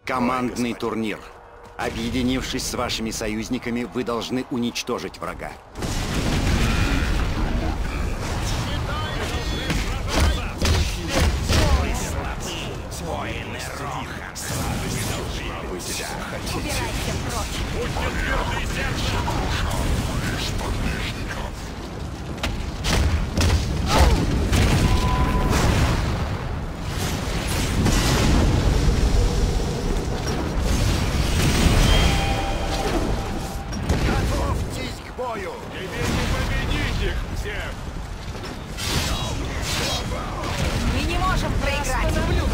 Командный турнир. Объединившись с вашими союзниками, вы должны уничтожить врага. Воины Рохан, вы себя хотите. Убирайся прочь. Будьте тверды сердцем. Готовьтесь к бою! Тебе не победить их всех. Мы не можем проиграть.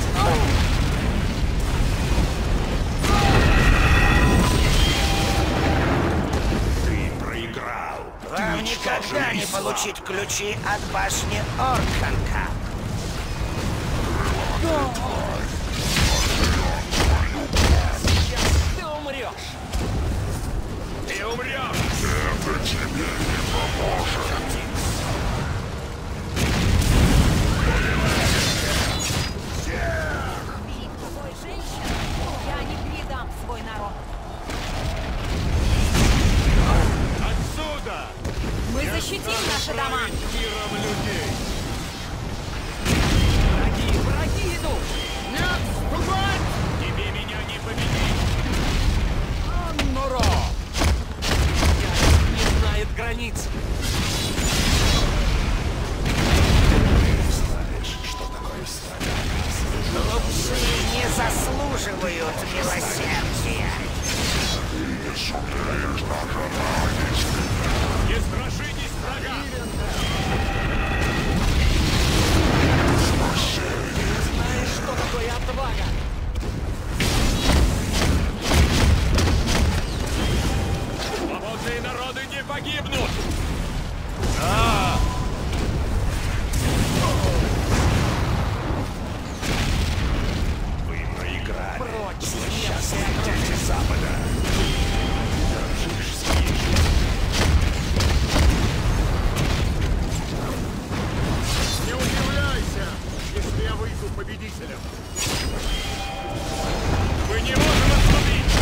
Ты проиграл. Вам никогда не получить ключи от башни Оркханка. Ты умрешь. Ты умрешь. Перед тобой женщина. Я не предам свой народ. Отсюда. Мы защитим наши дома. Миром людей. Враги идут. Не отступать! Тебе меня не победить. Анноро! Не знает границ. Глупцы не заслуживают милосердия. Не страшитесь врага. Знаешь, что такое отвага? Свободные народы не погибнут. Вы проиграли. Сейчас дети Запада. Не удивляйся, если я выйду победителем. Мы не можем отступить.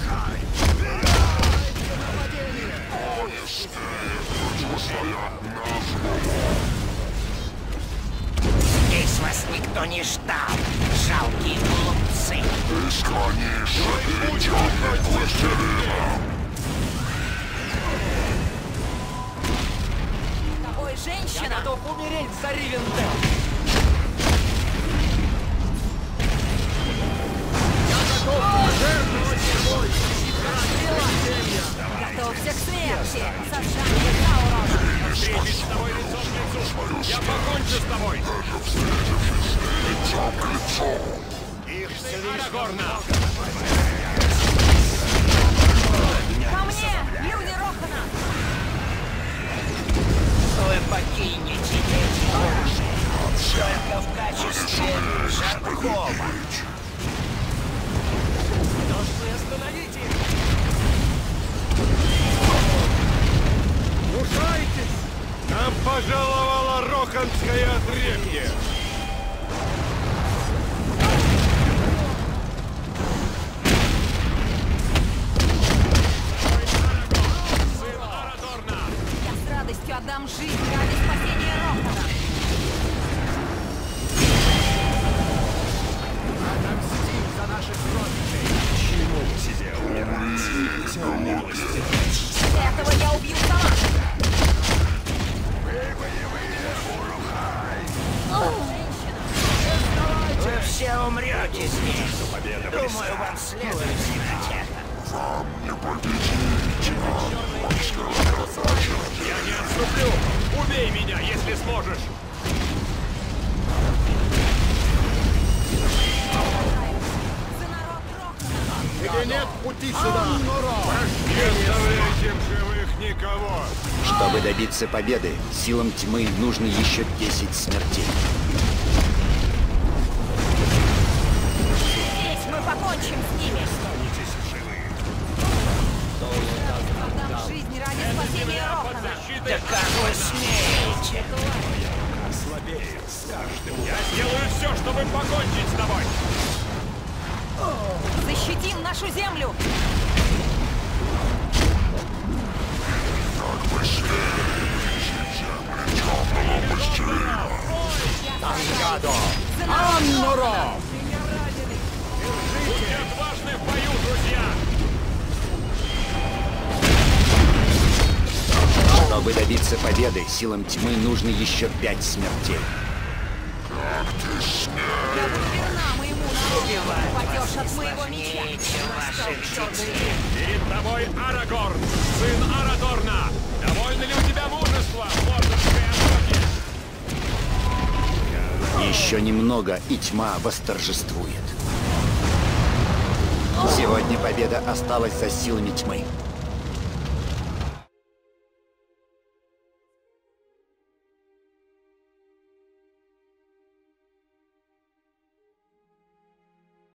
Здесь вас никто не ждал, жалкие глупцы. Тобой женщина. Я готов умереть за Ривендел. Готовься к смерти. Сожжение Таурона. Встретить с тобой лицом к лицу. Я покончу с тобой. Их слишком Арагорна. Ко мне, люди Рохана. Вы покинете эти оружие только в качестве жаркого. Должны остановить их. Мушайтесь! Нам пожаловало роханское отребье! Сын Арадорна! Я с радостью отдам жизнь ради спасения Рохана. отомстим за наших родичей. Чему тебе умирать? Все милости. Этого я убью сама. Вы все умрете здесь. Думаю, вам следует знать это. Я не отступлю! Убей меня, если сможешь! За народ Рохана. Где нет пути сюда! Не оставляйте в живых никого! Чтобы добиться победы, силам тьмы нужно еще 10 смертей. Здесь мы покончим с ними. Отдам жизнь ради спасения Под Рохана. защитой! Да как вы смеете? Ослабеет с каждым. Я сделаю все, чтобы покончить с тобой! Защитим нашу землю! Тангадо! Анноро! Будьте отважны в бою, друзья! Чтобы добиться победы, силам тьмы нужно еще 5 смертей. Я буду верна моему народу! Падешь от моего меча! Важнее, чем ваши птицы. Перед тобой Арагорн, сын Арадорна! Довольно ли у тебя мужества в Мордорской охоте? Еще немного, и тьма восторжествует. Сегодня победа осталась за силами тьмы.